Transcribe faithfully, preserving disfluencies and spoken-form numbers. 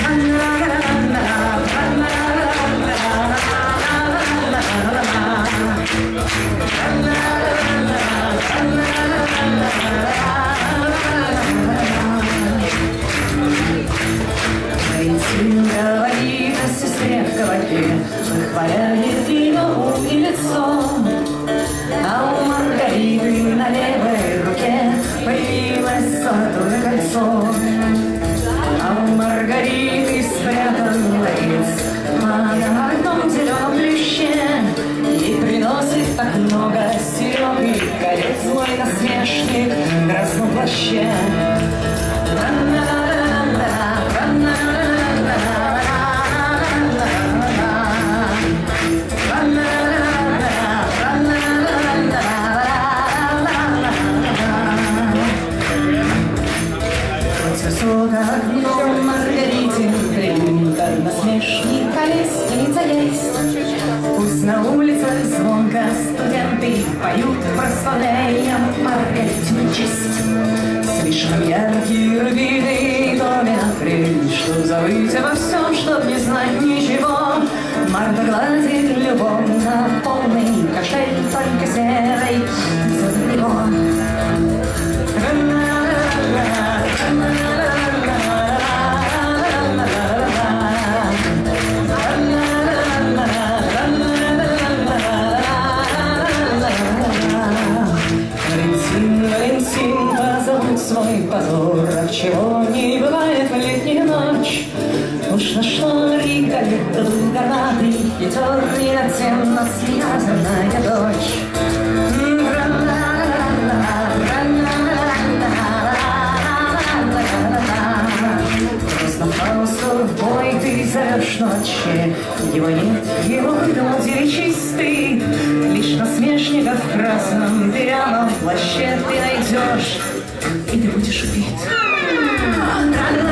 Говорит о сестре в кабаке, выхваляет ее ум и лицо. А у Маргариты на левой руке появилось золотое кольцо. А у Маргариты спрятан ларец в одном зеленом плеще. Ей приносит так много серег и колец злой насмешник в красном плаще. Но Маргарите время, как насмешник колесница есть. Пусть на улицах звонко студенты поют, прославляя Маргаритину честь. Слишком яркие рубины доме апрель, что забыть обо всем, чтоб не знать ничего. Марта гладит любовно полный кошель, только серый за него. Свой позор, от чего не бывает в летнюю ночь. Уж нашла Риголетто горбатый, и терный затем связанная дочь. Просто Фаусту в бой ты зовешь ночи, его нет, его дом чистый. Лишь насмешника в красном дырявом плаще ты найдешь, и ты будешь убит.